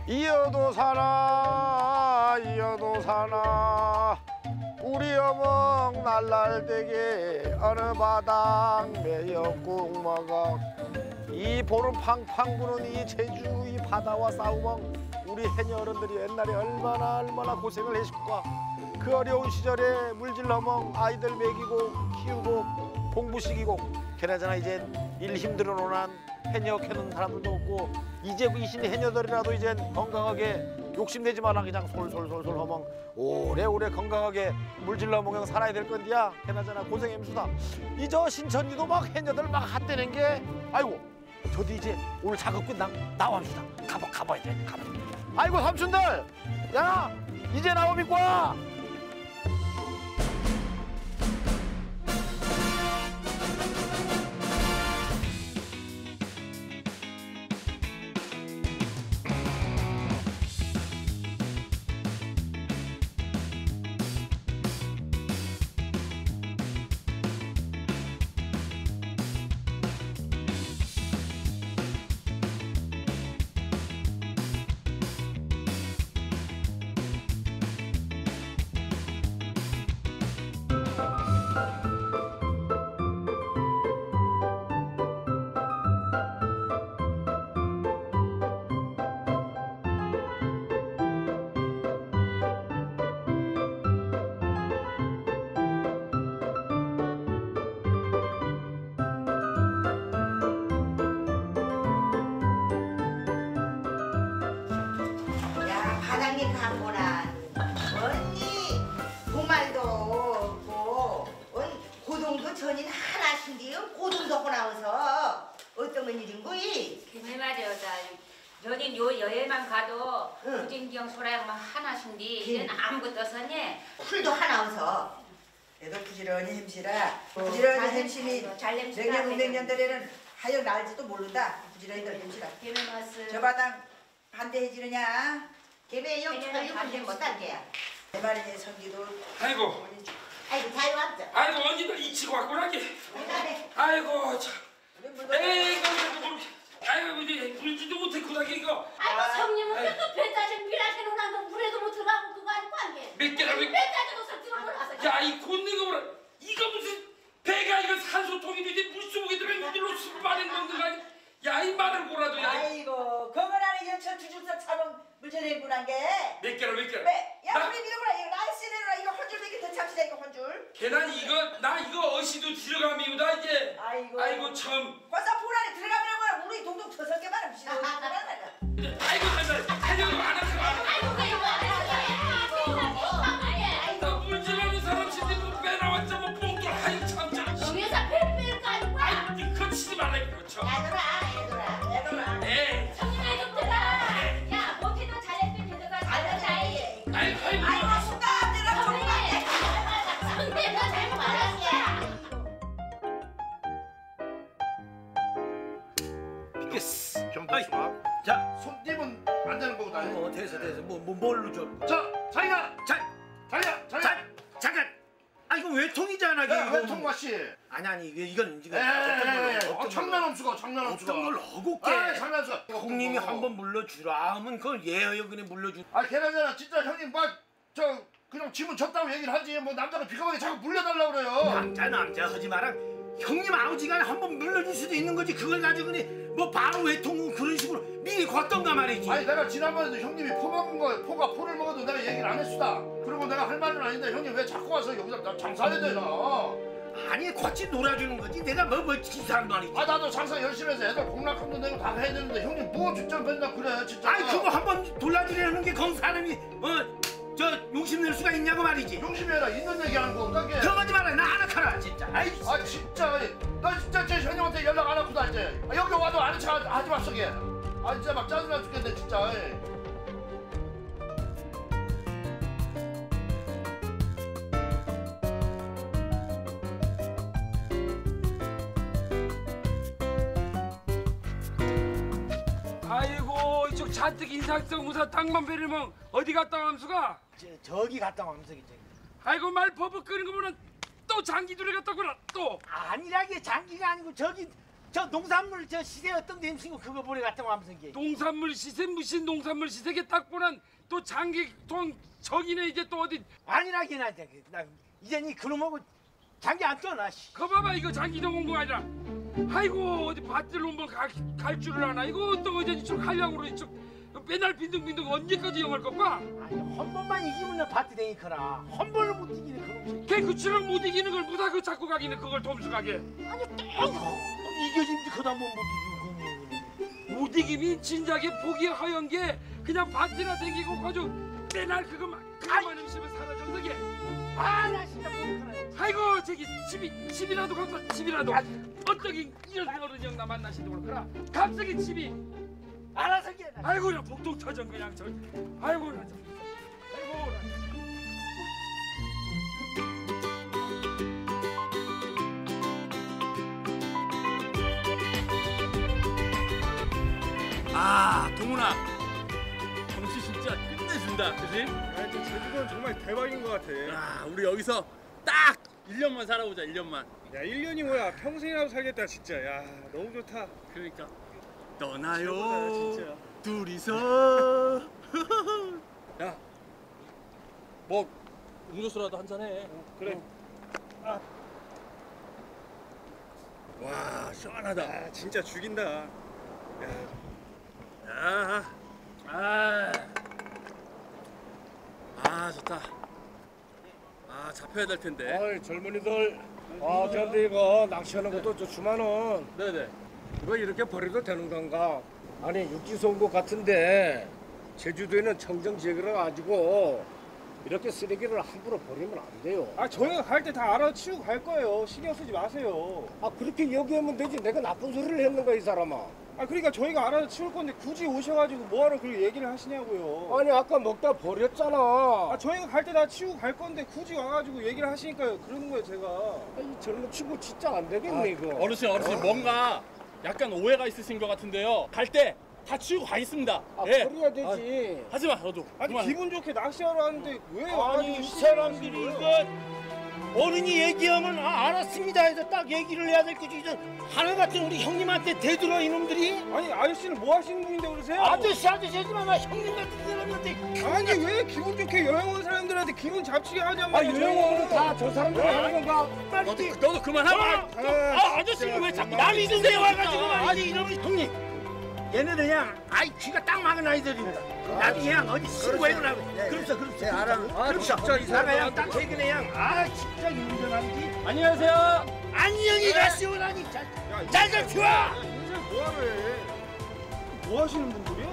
이어도 사나 이어도 사나 우리 어멍 날날되게 어느 바닥 매역국 먹어. 이 보름 팡팡 부는 이 제주 이 바다와 싸우멍 우리 해녀 어른들이 옛날에 얼마나 고생을 했을까. 그 어려운 시절에 물질러멍 아이들 먹이고 키우고 공부시키고 그나저나 이제 일 힘들어 노난 해녀 캐는 사람들도 없고 이제 이신 해녀들이라도 이제 건강하게 욕심내지 마라 그냥 솔솔솔솔 허멍 오래오래 건강하게 물질러 먹여 살아야 될 건데야. 그나저나 고생했습니다. 이 저 신천지도 막 해녀들 막 핫대는 게 아이고 저도 이제 오늘 작업 끝나 나와봅시다. 가봐야 돼. 아이고 삼촌들 야 이제 나오니까 와. 전인 하나신데요. 고등도 하고 나와서 어떤 일인 거이? 그게 말이야. 여긴 요 여행만 가도 부진경 소라양만 하나신데 이제는 아무것도 없었니? 풀도 하나 와서 얘도 부지런히 햄시라. 부지런히 햄심이 냉년 운냉년들에는 하여 날지도 모른다. 부지런히들 햄시라. 저 바닥 반대해지느냐? 걔네 영철이 반대 못할게야. 내 말이니 성기도. 아이고 잘 왔죠. 아이고 언니들 이치고 왔구나. 아이고 참. 아이고 이제 물지도 못했구나 이거. 아이고 성님은 또 배짜진 미라게 놓는 거 물에도 못 들어가고 그거 아니고 한 게. 몇 개나 몇 개. 배짜진 옷을 들어올라서. 야이 곤는 거 보라. 이거 무슨 배가 이거 산소통이 이제 물속에 들어가 이리로 술 빠는 건가 아니? 야이 말을 보라도 야. 아이고 건강하는 연철 주줄서 참은 물전행군한 게. 몇 개나 몇 개나. 야 우리 믿어보라 이거 날씨내라 이거 혼줄 몇개 더 참시다 이거 혼줄. 걔난 이거 나 이거 어시도 들어가미우다 이제. 아이고 참. 과사 포란에 들어가면 우리 동동 터서 개만 음식. 아이고 해녀도 안 하고 안 하고. 나 물질하는 사람 신지 뭐 빼나왔자 뭐 뽕돌 하이 참자. 동해사 배 뺄 거 아니야? 아이 니거 치지 말라 그렇죠. 얘들아. 에. 성님아 좀 들어. 야 못해도 잘했으면 되더라. 잘했다이. 아이고 순간 내가 성님. 성님 너 잘못 말했어. 됐어. 좀 아이, 자, 손님은 안 되는 거구나. 됐어. 뭘로 줘? 자 자기가 자기야. 잠깐. 아 이거 외통이잖아. 야 이거. 회통과 씨. 아니 이건 장난엄수가. 어떤 걸 어곱게. 장난엄수. 형님이 한번 물러주라 하면 그건 예어요 그냥 물러주. 아 걔네잖아 진짜 형님 저 그냥 지문 졌다고 얘기를 하지 뭐 남자가 비겁하게 자꾸 물려달라고 그래요. 남자 하지 마라. 형님 아버지가 한번 물러줄 수도 있는 거지. 그걸 가지고 뭐 바로 외통 그런 식으로 미리 걷던가 말이지. 아니 내가 지난번에도 형님이 포가 포를 먹어도 내가 얘기를 안 했수다. 그리고 내가 할 말은 아닌데 형님 왜 자꾸 와서 여기서 나 장사해야 되나. 아니 같이 놀아주는 거지. 내가 뭐 기사한 말이지. 아 나도 장사 열심히 해서 애들 공락함도 내고 다 해야 되는데 형님 뭐 진짜 맨날 그래 진짜. 아니 그거 한번 돌려주려는 게 거기 사람이 저 욕심 낼 수가 있냐고 말이지. 용심이 아니라 있는 얘기 하는 거 어떡해. 들어가지 마라. 나 안 하카라 진짜. 아 진짜 나 진짜 제 형님한테 연락 안 하고다 이제. 여기 와도 아는 척 하지 마 저게. 아 진짜 막 짜증나 죽겠네 진짜. 아이고 이쪽 잔뜩 인상성 무사 땅만 베리면 어디 갔다 왔수가? 저기 갔다 와면서 저기. 아이고 말 버벅 끄는 거 보면 또 장기들이 갔다 오구나 또. 아니라게 장기가 아니고 저기 저 농산물 저 시세 어떤 데 힘쓰고 그거 보내 같은 거 하면서 이게. 농산물 시세 무슨 농산물 시세게 딱 보난 또 장기통 저기네 이제 또 어디 아니라긴 하지. 나 이제니 그놈하고 장기 안 떠나. 거 봐봐 이거 장기동 공부 아니라 아이고 어디 밭을 한번 갈 줄을 아나 이거 어떤 거지 이쪽 한량으로 이쪽 맨날 빈둥빈둥 언제까지 영할 것까? 아니 한 번만 이기면 밭이 되니까라. 한 번을 못 이기는 그놈. 걔 그치랑 못 이기는 걸 무다 그 자꾸 가기는 그걸 덤수가게 아니 이겨진지 그다 한번 못 이기고. 못 이기면 진작에 포기 허연 게 그냥 밭이나 댕기고 거저 맨날 그거만 음식을 사라졌는게 아나 진짜 모르겠네. 아이고 저기 집이라도 갑사 집이라도 어떻게 이런 어른이 나 만나시도 그렇구나 갑자기 집이 알아서 게. 아이고 나 복동 터전 그냥 저 아이고 나 저. 아이고 아 동훈아 경치 진짜 끝내준다 그지? 야, 진짜 제주도는 정말 대박인 것 같아. 야 우리 여기서 딱 1년만 살아보자 1년만. 야, 1년이 뭐야? 평생이라도 살겠다, 진짜. 야, 너무 좋다. 그러니까 최고다, 떠나요 진짜. 둘이서 야 뭐 음료수라도 한잔해. 그래. 와 시원하다. 아, 진짜 죽인다. 야, 좋다. 아 잡혀야 될 텐데. 어이 젊은이들 근데 이거 낚시하는 것도 좋지만은 네네. 이거 이렇게 버려도 되는 건가? 아니 육지서 온 것 같은데 제주도에는 청정지역이라 가지고 이렇게 쓰레기를 함부로 버리면 안 돼요. 아, 저희가 갈 때 다 알아치우고 갈 거예요. 신경 쓰지 마세요. 아 그렇게 얘기하면 되지. 내가 나쁜 소리를 했는가 이 사람아. 아, 그러니까 저희가 알아서 치울 건데 굳이 오셔가지고 뭐하러 그렇게 얘기를 하시냐고요. 아니 아까 먹다 버렸잖아. 아, 저희가 갈 때 다 치우고 갈 건데 굳이 와가지고 얘기를 하시니까 그러는 거예요, 제가. 이 젊은 친구 진짜 안 되겠네 이거. 어르신 뭔가 약간 오해가 있으신 것 같은데요. 갈 때 다 치우고 가겠습니다. 아 예. 버려야 되지. 하지마 너도. 아니, 그만. 기분 좋게 낚시하러 왔는데 왜 아니 와가지고 이 사람들이 이거 어른이 얘기하면 알았습니다 해서 딱 얘기를 해야 될 거지. 이제 하나 같은 우리 형님한테 대들어 이놈들이. 아니, 아저씨는 뭐 하시는 분인데 그러세요? 아저씨 하지만 나 형님 같은 사람한테. 아니, 왜 기분 좋게 여행 온 사람들한테 기분 잡치게 하냐고. 아 여행은 다 저 사람들이 하는 건가? 너도 그만하고. 아저씨는 왜 자꾸 남이 동네 와가지고 아니 이러면 형님 얘네들 그냥 아이 귀가 딱 막은 아이들입니다. 나도 그냥 어디 신고해보라고. 그렇죠. 진짜 이 사람 그냥 딱 얘기네 그냥. 아 진짜 운전하는지. 안녕하세요. 안녕히 가시오라니. 잘좀 좋아. 인생 뭐하래? 뭐 하시는 분들이야?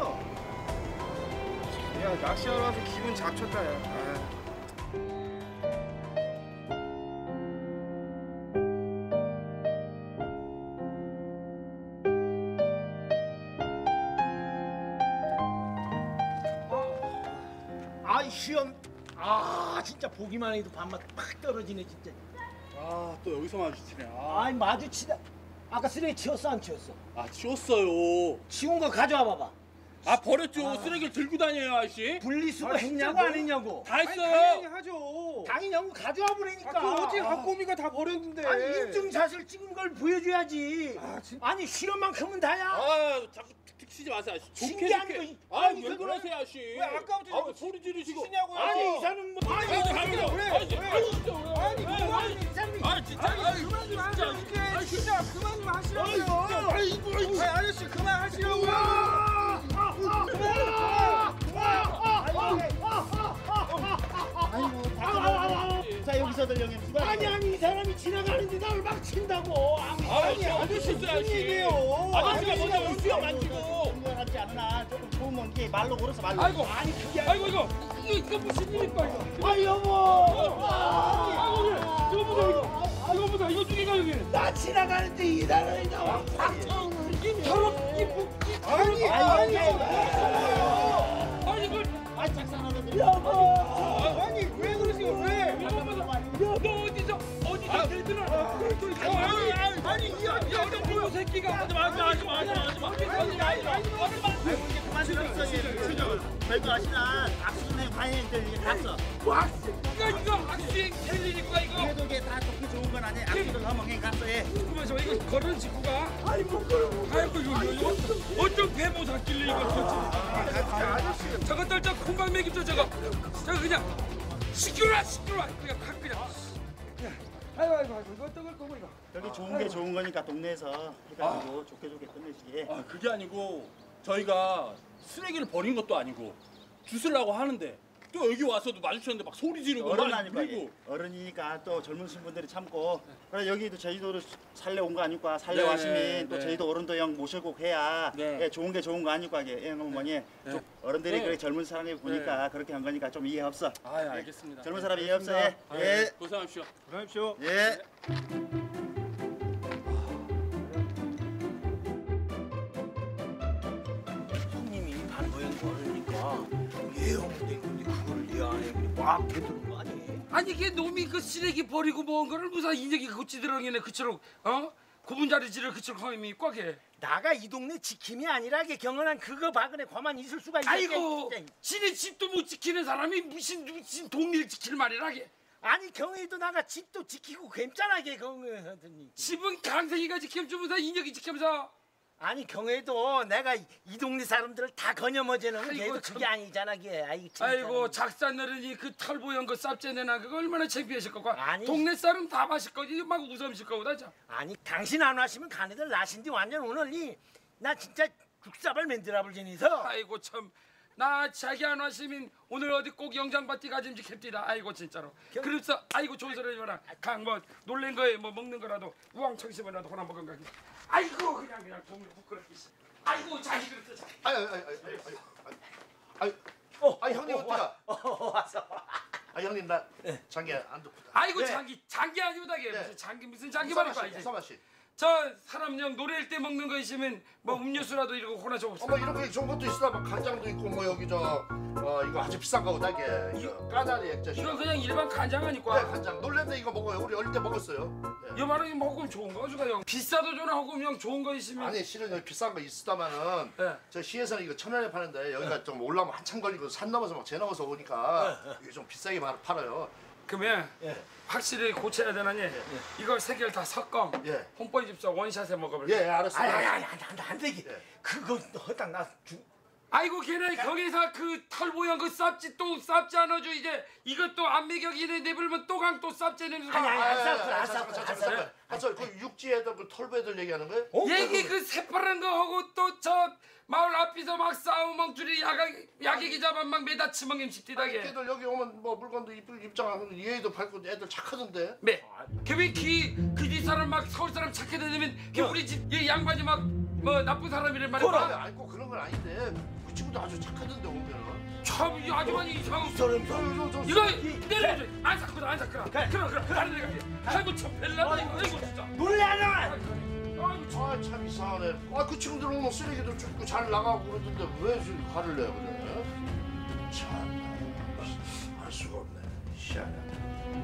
야, 낚시하러 와서 기분 잡쳤다, 야. 아이 시험. 진짜 보기만 해도 밥맛 팍 떨어지네 진짜. 또 여기서 마주치네. 아이 마주치다. 아까 쓰레기 치웠어 안 치웠어? 치웠어요. 치운 거 가져와 봐봐. 버렸죠. 쓰레기를 들고 다녀요 아저씨. 분리수거 진짜 했냐고 안 했냐고. 다 아니, 했어요. 당연히 하죠. 당연히 하고 가져와 보라니까. 아, 그 어제 갖고미가 다 버렸는데. 아니 인증샷을 찍은 걸 보여줘야지. 아니 실험만큼은 다야. 자꾸 틱틱 치지 마세요 아저씨. 좋게 신기한 좋게. 거. 왜 그러세요 아저씨. 왜 아까부터 자꾸 소리 지르시고. 치시냐고요? 아니 이 사람 뭐. 아니, 왜? 진짜. 진짜 그만 좀 하시라고요. 아니, 아저씨 그만 하시라고요. 자 여기서들 영양수가. 아니 이 사람이 지나가는데 나를 막 친다고. 아저씨 무슨 얘기예요? 아저씨가 먼저 수염 안 치고. 같지 않나 조금 좋으면 이게 말로 걸어서 말로. 아이고 아니 그게 아이고 이거 무슨 일입니까 이거 아 여보. 이거 보자 이거 중에가 여기 나 지나가는데 이 사람이 나와 팍 저런 아니, 아니 이걸 아 짝사랑하는 여보. 아니 왜 그러세요? 왜? 너 어디서 대들어 아니 이 어떤 새끼가 하지 마 그만 좀 있어. 별거 아시나 악수네 다행들 갔어. 이거 악수행 텔리니까 이거. 그래도 이게 다 좋게 좋은 건 아니야. 악수를 넘어게 갔어. 예. 그러면서 이거 걸은 직구가. 아이고 이거 어쩜 배모 샀길래 이거 그렇지. 저것들 저 콩밥 먹이죠 저거 그냥 시끄러워 그냥 확 그냥. 아이고 이거 어떡할 거고 이거. 여기 좋은 게 좋은 거니까 동네에서 해가지고 좋게 끝내시게. 아 그게 아니고 저희가 쓰레기를 버린 것도 아니고 주스려고 하는데 또 여기 와서도 마주쳤는데 막 소리 지르고 어른 막 아니까 그리고 어른이니까 또 젊으신 분들이 참고 그래 여기도 제주도를 살래 온 거 아니까 살래 네, 왔으면 또 네. 제주도 어른도 형 모시고 해야 네. 예, 좋은 게 좋은 거 아니까 예, 어머니 좀 어른들이 네. 그렇게 젊은 사람이 보니까 그렇게 한 거니까 좀 이해 없어. 아 알겠습니다. 젊은 사람이 이해 없어. 예. 아, 예. 고생하십시오. 그러십시오. 예. 형님이 반모양 걸으니까 예형인데 그거를 이해 안 해. 막 되드는 거 아니에요? 아니 이게 놈이 그 쓰레기 버리고 먹은 거를 무슨 인혁이 고치더렁이네 그처럼 구분자리지를 그처럼 허임이 꽉해. 나가 이 동네 지킴이 아니라 게 경연한 그거 박은에 과만 있을 수가 있겠. 아이고 지네 집도 못 지키는 사람이 무슨 동네를 지킬 말이라게. 아니 경혜도 나가 집도 지키고 괜찮아게 경혜하더니 집은 강생이가 지켜주면서 인혁이 지키면서. 아니 경혜도 내가 이 동네 사람들을 다 거녀머지는 아이고, 걔도 참. 그게 아니잖아 걔. 아이고 작산너른이 그 털보연 거 쌉째내나 그거 얼마나 창피하실 거고. 아니. 동네 사람 다 마실 거지 막 웃음실 거보다. 아니 당신 안 와시면 가네들 나신디 완전 오늘이 나 진짜 국사발 맨드라블 지니서. 아이고 참. 나 자기 안 왔으면 오늘 어디 꼭 영장받기 가짐 지캡디다. 아이고 진짜로. 그래서 아이고 좋은 소리 해라. 강뭐 놀란 거에 뭐 먹는 거라도 우왕청심이라도 하나 먹은 거기. 아이고 그냥 동네 부끄럽게. 아이고 자기 그랬어 자기. 아유 형님 어때요? 왔어. 아 형님 나 장기 안 좋다. 아이고 장기 아니오다 게 무슨 장기 말이야 이제. 이사마 씨. 저 사람령 노래할 때 먹는 거 있으면 뭐 음료수라도 이러고 하나 줘봅시다. 어머 이런 거 좋은 것도 있어. 막 간장도 있고 뭐 여기 이거 아주 비싼 거다 이게. 이거 까나리 액젓이. 이건 그냥 일반 간장 네 아니까. 간장. 놀랬네 이거 먹어요. 우리 어릴 때 먹었어요. 네. 이 말은 먹으면 좋은 거 주가 형. 비싸도 전화 하고 그냥 좋은 거 있으면. 아니 실은 여기 비싼 거 있었다마는 네. 저 시에서는 이거 1,000원에 파는데 여기가 좀 올라오면 한참 걸리고 산 넘어서 막 재 넘어서 오니까 이게 좀 비싸게 팔아요. 그러면 확실히 고쳐야 되나니 이걸 세 개를 다 섞어 홈보이 집사 원샷에 먹어볼게. 예 알았어요. 안 되게. 그거 허당 나 아이고 걔네 거기서 그 털보양 그 쌉지 또 쌉지 안 넣어줘 이제 이것도 안 매격이네 내불면 또강 또 쌉지 내는 수가. 안 그 육지에다 그 털보애들 얘기하는 거예요? 얘기 그 새파란 거 하고 또 저 마을 앞에서 막 싸우면 줄이 야객이 잡아 막 매다치멍임 집디다게. 애들 여기 오면 뭐 물건도 입장하고 얘도 팔고 애들 착하던데. 네. 걔왜 그집 사람 막 서울 사람 착해 다니면 걔 우리 집 얘 양반이 막 뭐 나쁜 사람이란 말이야. 아니 꼭 그런 건 아닌데 그 친구도 아주 착하던데 오면은. 참 이 아주머니 이상한 이거 내려줘. 안 샀구나. 그럼 다른 데 갈게. 아이고 참 벨라다 이거 진짜. 놀라라. 참 이상하네. 그 친구들 오면 쓰레기도 줍고 잘 나가고 그러던데 왜 화를 내요 그래? 참 알 수가 없네. 희한하다.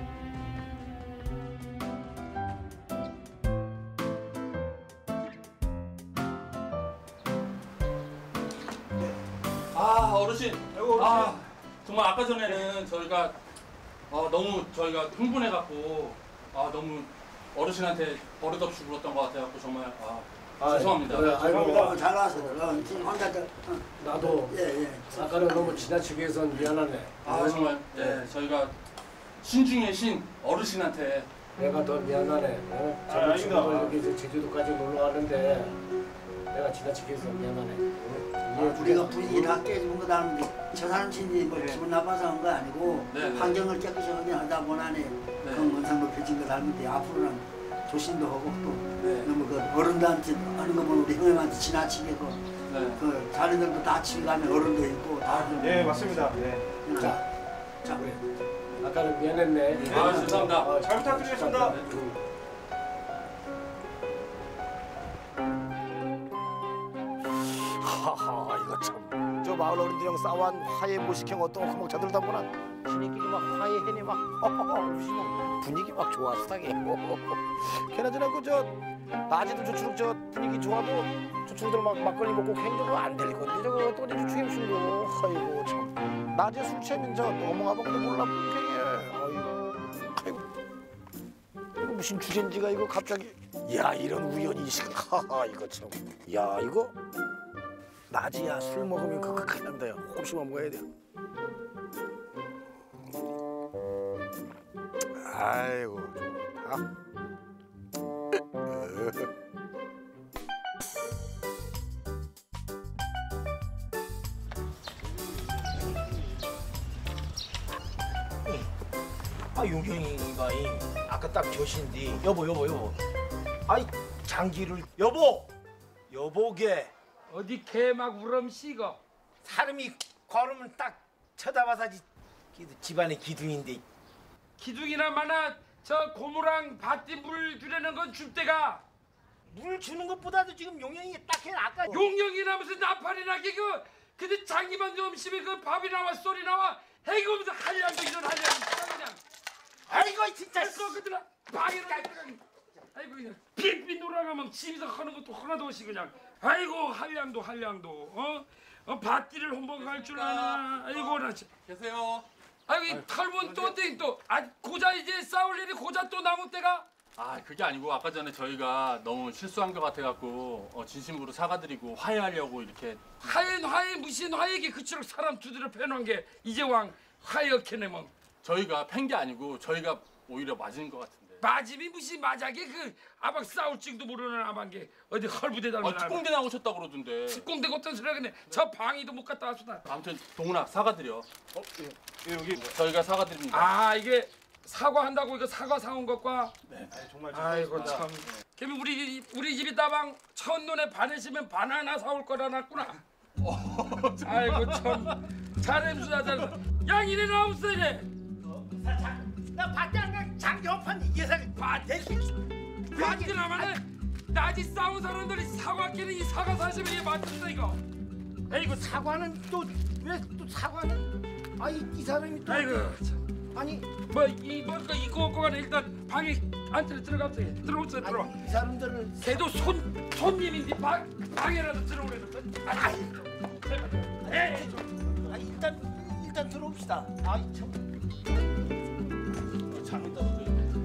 아 어르신. 정말 아까 전에는 저희가 너무 저희가 흥분해갖고 너무 어르신한테 버릇없이 굴었던 것 같아갖고 정말 죄송합니다. 아이고 잘 왔어. 혼자 나도 아까는 너무 지나치게 해서 미안하네. 정말 저희가 신중의 신 어르신한테 내가 더 미안하네. 저번 친구들 여기 이제 제주도까지 놀러 왔는데 내가 지나치게 해서 미안하네. 우리가 분위기 다 깨지는 거 다는데 저 사람 친지 뭐 기분 나빠서 한 거 아니고 환경을 깨끗이 하다 보나니 건강 높여진 거 닮은데 앞으로는 조심도 하고 또 너무 그 어른들한테 하는 거 보면 우리 형님한테 지나치게 그 자네들도 다치게 가면 어른도 있고 다. 예 맞습니다. 자 그래. 아까는 미안했네. 죄송합니다. 잘 부탁드리겠습니다. 하하 이거 참 저 마을 어른들이랑 싸워한 화해 모식형 어떤 구멍차 들다 보나 지네끼리 막 화해해니 막 분위기 막 좋았다게. 걔네들은 그저 낮에도 저축 저 분위기 좋아도 저축들 막 막걸리 먹고 행동도 안 될 건데 저거 또 주축 힘쓰고 아이고 참. 낮에 술 취하면 저 넘어가방도 몰라 팽팽해. 아이고. 이거 무슨 주젠지가 이거 갑자기. 야 이런 우연이 하하 이거 참. 야 이거 낮이야 술 먹으면 그거 큰일 납니다. 혹시 먹어야 돼. 아이고 좋다. 아 용형이가 아까 딱 저신디 여보 아이 장기를 여보게 어디 개막 우렁씨가 사람이 걸으면 딱 쳐다봐서지 집안의 기둥인데 기둥이나 마나 저 고무랑 밭에 물 주려는 건 줄 때가 물 주는 것보다도 지금 용형이 딱해 아까 용령이나 무슨 나팔이 나게 근데 장기만 좀 심해 그 밥이 나와 쏘리 나와 해고면서 한량도 이런 한량 그냥 아이고 진짜 그들아 방해를 아이고 그냥 삐삐 놀아가면 집에서 하는 것도 하나도 없이 그냥 아이고 한량도 밭길을 한번 갈 줄 아나 아이고 나 계세요. 아이고 이 털본 또 고자 이제 싸울 일이 고자 또 남은 때가 아 그게 아니고 아까 전에 저희가 너무 실수한 것 같아갖고 진심으로 사과드리고 화해하려고 이렇게 화해 무슨 화해기 그처럼 사람 두드려 패놓은 게 이제 왕 화해였겠네 뭐 저희가 팬 게 아니고 저희가 오히려 맞은 것 같은데 맞음이 무슨 맞아게 그 아박 싸울 줄도 모르는 아방게 어디 헐부대 닮은 특공대 나오셨다 그러던데 특공대 어떤 소리야 근데 저 방위도 못 갔다 왔다 아무튼 동훈아 사과드려 여기 저희가 사과드립니다 아 이게 사과한다고 이거 사과 사온 것과 네 정말 아이고 참 그러면 우리 집이 따방 첫눈에 반해시면 바나나 사올 거라놨구나 아이고 참 잘했수다 양이네 나왔어 이래 나 밭에 안 가 장기 없한 예상 밭에 나면은 낮이 싸운 사람들이 사과끼리 이 사과 사시면 이게 맞췄어 이거 에이구 사과는 또 왜 또 사과는 아이 이 사람이 또 아이고 참. 아니 뭐가 이거 간에 일단 방에 안쪽에 들어갔어요 들어오세요 들어와 아니, 이 사람들은 걔도 손님인데 방에라도 들어오래 일단 들어옵시다 아이 참 잠이 떨어져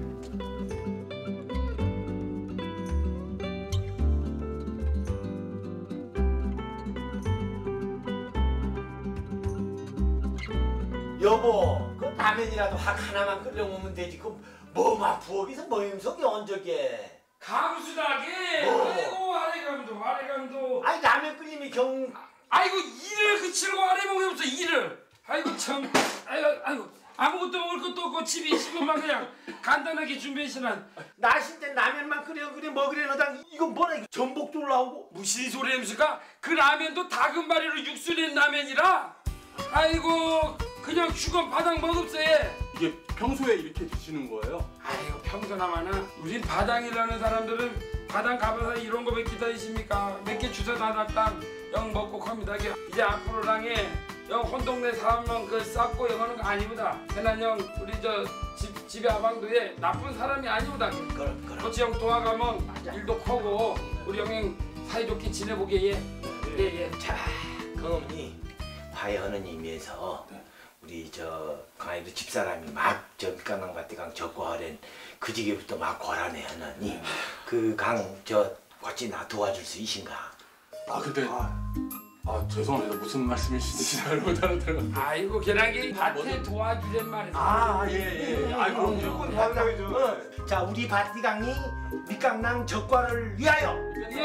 여보 그 라면이라도 하나만 끓여 먹으면 되지 그 뭐만 부엌에서 뭐임석이 언저게 감수나게 아이고 아래감도 아이 라면 끓이면 아이고 일을 그치고 아래 먹으면서 일을 아이고 참 아이고 아무것도 먹을 것도 없고 집이 있으면 그냥 간단하게 준비해시난 나신때 라면만 끓여 먹으려 너당 이거 뭐라 이거 전복도 올라오고 무슨 소리 합니까? 그 라면도 다금바리로 육수 낸 라면이라 아이고 그냥 죽은 바닥 먹읍세 이게 평소에 이렇게 드시는 거예요? 아이고 평소나마나 우린 바닥이라는 사람들은 바닥 가봐서 이런 거 몇 개 더 있습니까? 몇 개 주워 다닥당 영 먹고 갑니다 이제 앞으로랑에 영 혼동네 사람만 그 쌌고 영하는 거 아니보다 그난 영 우리 저 집에 아방도에 나쁜 사람이 아니보다 그렇지 형 도와가면 일도 크고 우리 형님 사이좋게 지내보게 예. 자 그러니 화해하는 의미에서 우리 저 강아이도 집사람이 막 저 밑강남 밭에 강 적고하랜 그 지게부터 막 고라내 하느니 그 강 저 어찌 나 도와줄 수 있신가? 아 근데 죄송합니다 무슨 말씀이신지 잘 못 알아들어요 아이고 걔랑이 밭에 도와주란 말이야 예. 아이고 무조건 도와줘야죠. 자 우리 밭이 강이 밑강남 적과를 위하여.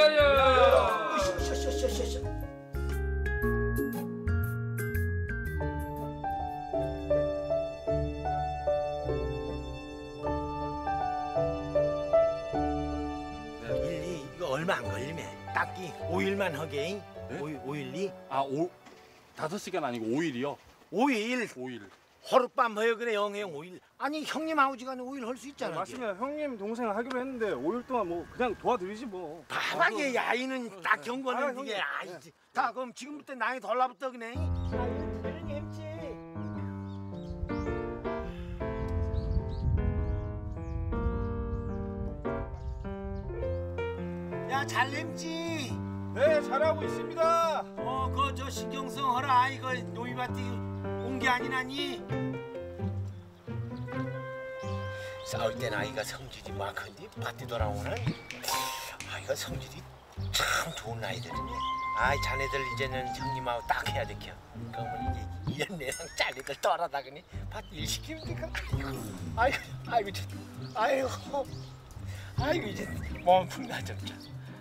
위하여. 얼마 안 걸리네. 딱히 5일만 하게. 네? 5일이? 5시간 아니고 5일이요? 5일. 하룻밤 허여 그래 영영 5일. 아니 형님 아버지가 5일 할 수 있잖아. 맞습니다. 형님 동생 하기로 했는데 5일 동안 뭐 그냥 도와드리지 뭐. 바닥에 야이는 딱 경고는 이게 아니지. 다 그럼 지금부터 나이 덜라붙어 그네. 이런 햄찌. 야 잘 햄찌. 네, 잘하고 있습니다. 그 저 신경 써라. 이거 노이밭이 온 게 아니라니. 싸울 땐 아이가 성질이 막 큰데 밭에 돌아오는 아이가 성질이 참 좋은 아이들이네. 아이 자네들 이제는 형님하고 딱 해야 되켜. 그러면 이제 얘네랑 짤리들 떠나다가니 밭 일 시키면 되니까. 아이고 이제 몸풀 나졌자.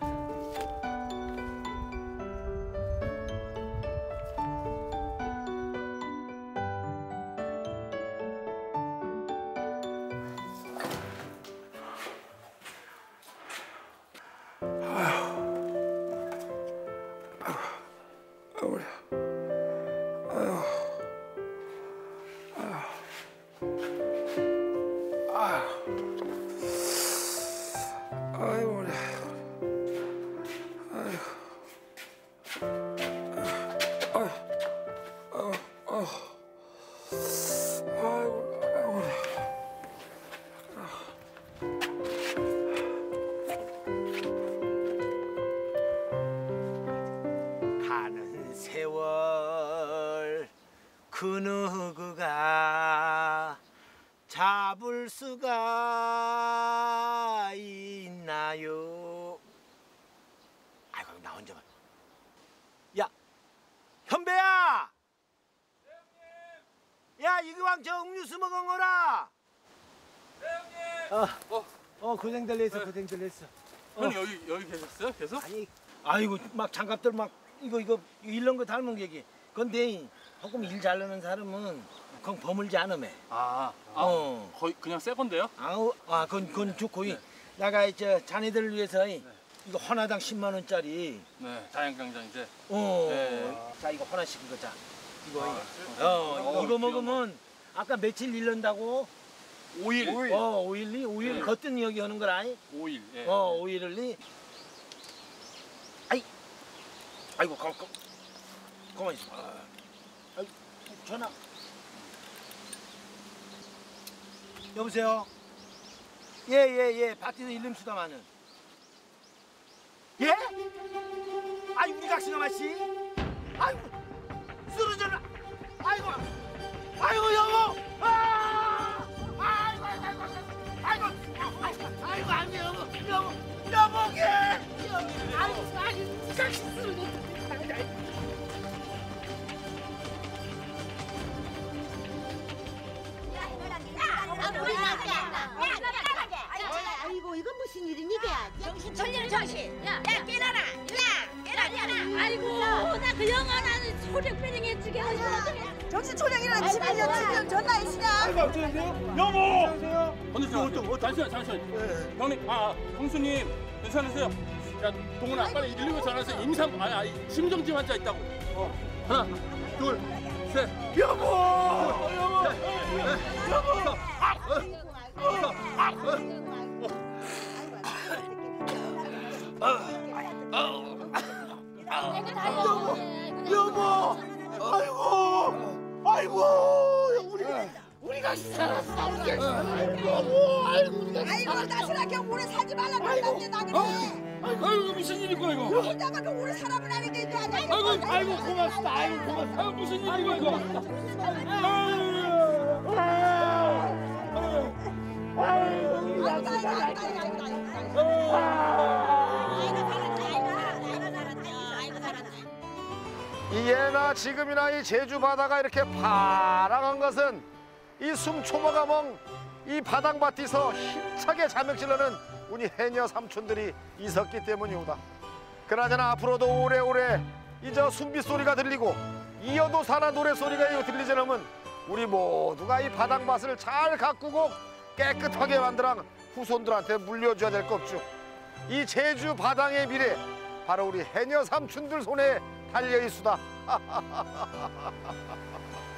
가는 세월 그 누구가 잡을 수가 있나요? 아이고 나 혼자만. 야 현배야. 야 이거왕 저 음료수 먹어라. 고생들 했어. 형님 여기 계셨어요? 계속? 아니 아이고 막 장갑들 막 이거 이런 거 닮은 게기. 근데 조금 일 잘하는 사람은 그건 버물지 않으매. 거의 그냥 새 건데요? 그건 좋고. 내가 이제 자네들을 위해서 이거 하나당 10만 원짜리. 네, 자연강장 이제. 자 이거 하나씩 이거 자. 이거 이거 먹으면 아까 며칠 일른다고? 5일. 5일 겉든 여기 하는 거라. 5일. 예. 5일을 아이고 가만 있어. 전화. 여보세요. 예. 밭에서 일름 수다마는. 예? 아이 우리 각시가 마시. 아이고 쓰러져라. 아이고 여보. 아이고 안 돼 여보게. 아이고 각시 쓰러져. 아이고 이건 무슨 일이니 이게? 정신 돌리는 정신. 야 깨라라. 깨라. 아이고 나 그 영원한 소력 배령해 주게 하시면 정신 초량이라는 집에요. 지금 전화이시냐? 아이고 어쩌세요? 여보! 어쩌세요? 잠시만. 형님, 형수님 괜찮으세요? 야, 동훈아 빨리 119 전화해서 심정지 환자 있다고. 하나, 둘, 셋. 여보. 아이고 우리가 살았어. 아이고 나스라게 오래 살지 말라고 한다는데 나 그래. 아이고 무슨 일이고 이거? 혼자가 그 오래 살아보라 하는데 이거 아니야. 아이고 고맙습니다. 아이고 무슨 일이고 이거? 예나 지금이나 이 제주 바다가 이렇게 파랑한 것은 이 숨초모가 멍 이 바닥밭에서 힘차게 자맥질러는 우리 해녀 삼촌들이 있었기 때문이오다. 그나저나 앞으로도 오래오래 이저 숨빗소리가 들리고 이어도 사나 노래소리가 들리지 않으면 우리 모두가 이 바닥밭을 잘 가꾸고 깨끗하게 만들어 후손들한테 물려줘야 될 것 없죠. 이 제주 바닥의 미래 바로 우리 해녀 삼촌들 손에 달려 있수다.